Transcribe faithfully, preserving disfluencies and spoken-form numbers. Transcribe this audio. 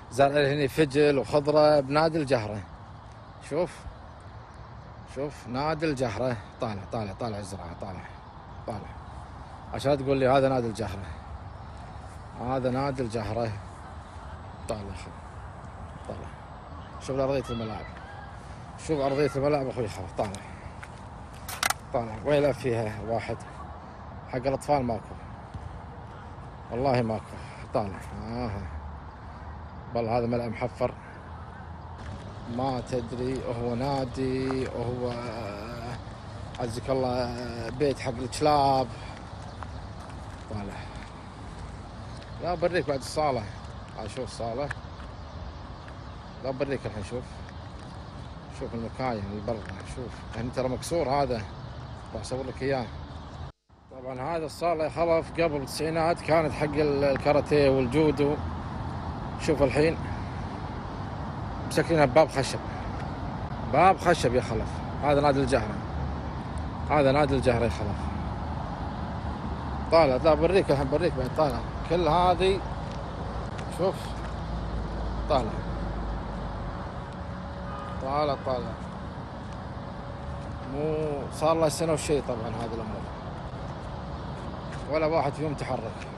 زارع هنا فجل وخضره بنادي الجهره. شوف شوف نادي الجهره، طالع طالع طالع الزراعه، طالع طالع عشان تقول لي هذا نادي الجهره. هذا نادي الجهره، طالع طالع. شوف ارضيه الملاعب، شوف ارضيه الملاعب اخوي خلاص، طالع طالع ويلعب فيها واحد. حق الاطفال ماكو والله ماكو، طالع. آه. والله هذا ملعب محفر، ما تدري هو نادي وهو عزك الله بيت حق الكلاب. طالع. لا بريك بعد الصالة، هاي شوف الصالة، لا بريك الحين. شوف شوف المكاين اللي برا، شوف هنا ترى مكسور، هذا راح اصور لك اياه. طبعا هذا الصالة يا خلف قبل التسعينات كانت حق الكاراتيه والجودو. شوف الحين مسكرينها بباب خشب، باب خشب يا خلف. هذا نادي الجهرة، هذا نادي الجهرة يا خلف. طالع، لا بريك الحين بريك بعد، طالع كل هذه. شوف طالع طالع طالع، مو صار له سنة وشي طبعا هذه الأمور، ولا واحد فيهم تحرك.